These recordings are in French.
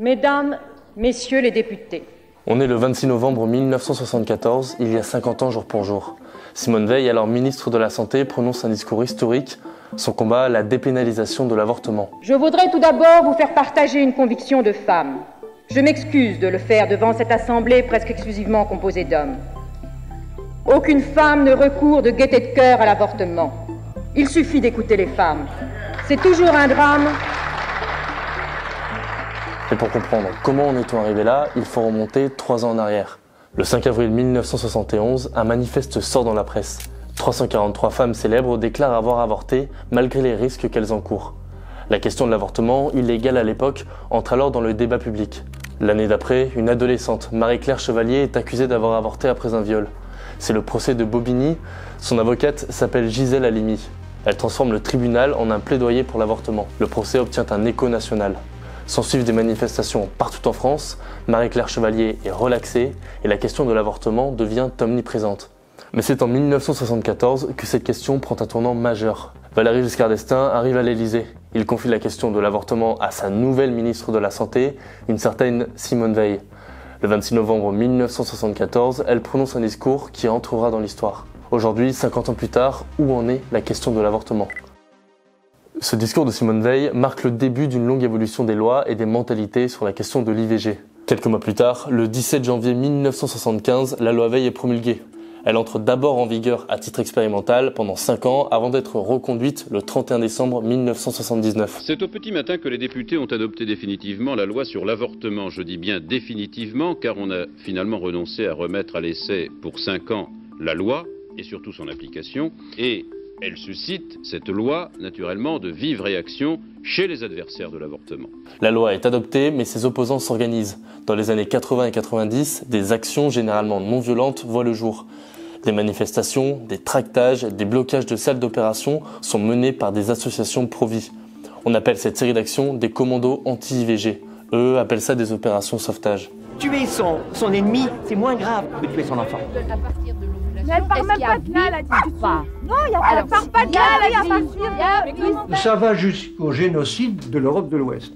Mesdames, Messieurs les députés. On est le 26 novembre 1974, il y a 50 ans jour pour jour. Simone Veil, alors ministre de la Santé, prononce un discours historique, son combat à la dépénalisation de l'avortement. Je voudrais tout d'abord vous faire partager une conviction de femme. Je m'excuse de le faire devant cette assemblée presque exclusivement composée d'hommes. Aucune femme ne recourt de gaieté de cœur à l'avortement. Il suffit d'écouter les femmes. C'est toujours un drame. Et pour comprendre comment en est-on arrivé là, il faut remonter 3 ans en arrière. Le 5 avril 1971, un manifeste sort dans la presse. 343 femmes célèbres déclarent avoir avorté malgré les risques qu'elles encourent. La question de l'avortement, illégal à l'époque, entre alors dans le débat public. L'année d'après, une adolescente, Marie-Claire Chevalier, est accusée d'avoir avorté après un viol. C'est le procès de Bobigny. Son avocate s'appelle Gisèle Halimi. Elle transforme le tribunal en un plaidoyer pour l'avortement. Le procès obtient un écho national. S'ensuivent des manifestations partout en France, Marie-Claire Chevalier est relaxée et la question de l'avortement devient omniprésente. Mais c'est en 1974 que cette question prend un tournant majeur. Valéry Giscard d'Estaing arrive à l'Élysée. Il confie la question de l'avortement à sa nouvelle ministre de la Santé, une certaine Simone Veil. Le 26 novembre 1974, elle prononce un discours qui entrera dans l'histoire. Aujourd'hui, 50 ans plus tard, où en est la question de l'avortement ? Ce discours de Simone Veil marque le début d'une longue évolution des lois et des mentalités sur la question de l'IVG. Quelques mois plus tard, le 17 janvier 1975, la loi Veil est promulguée. Elle entre d'abord en vigueur à titre expérimental pendant 5 ans avant d'être reconduite le 31 décembre 1979. C'est au petit matin que les députés ont adopté définitivement la loi sur l'avortement. Je dis bien définitivement car on a finalement renoncé à remettre à l'essai pour 5 ans la loi et surtout son application. Et elle suscite, cette loi, naturellement, de vives réactions chez les adversaires de l'avortement. La loi est adoptée, mais ses opposants s'organisent. Dans les années 80 et 90, des actions généralement non violentes voient le jour. Des manifestations, des tractages, des blocages de salles d'opération sont menés par des associations pro-vie. On appelle cette série d'actions des commandos anti-IVG. Eux appellent ça des opérations sauvetage. Tuer son ennemi, c'est moins grave que tuer son enfant. Mais elle part même pas de là, la discussion. Non, elle part pas de là, la discussion. Ça va jusqu'au génocide de l'Europe de l'Ouest,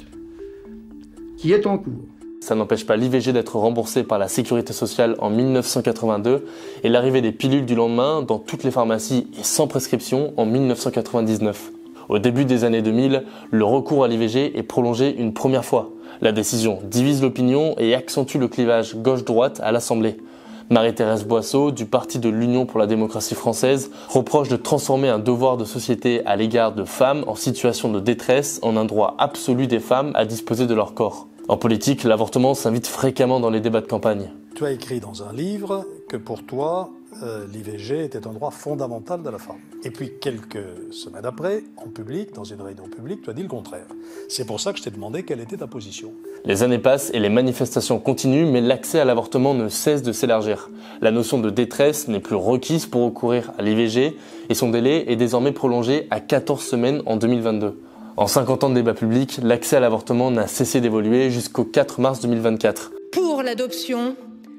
qui est en cours. Ça n'empêche pas l'IVG d'être remboursé par la Sécurité sociale en 1982 et l'arrivée des pilules du lendemain dans toutes les pharmacies et sans prescription en 1999. Au début des années 2000, le recours à l'IVG est prolongé une première fois. La décision divise l'opinion et accentue le clivage gauche-droite à l'Assemblée. Marie-Thérèse Boisseau, du Parti de l'Union pour la démocratie française, reproche de transformer un devoir de société à l'égard de femmes en situation de détresse en un droit absolu des femmes à disposer de leur corps. En politique, l'avortement s'invite fréquemment dans les débats de campagne. Tu as écrit dans un livre que pour toi, l'IVG était un droit fondamental de la femme. Et puis quelques semaines après, en public, dans une réunion publique, tu as dit le contraire. C'est pour ça que je t'ai demandé quelle était ta position. Les années passent et les manifestations continuent, mais l'accès à l'avortement ne cesse de s'élargir. La notion de détresse n'est plus requise pour recourir à l'IVG et son délai est désormais prolongé à 14 semaines en 2022. En 50 ans de débat public, l'accès à l'avortement n'a cessé d'évoluer jusqu'au 4 mars 2024. Pour l'adoption,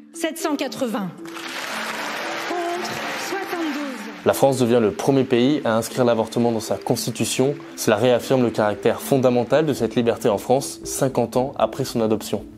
780. La France devient le premier pays à inscrire l'avortement dans sa constitution. Cela réaffirme le caractère fondamental de cette liberté en France, 50 ans après son adoption.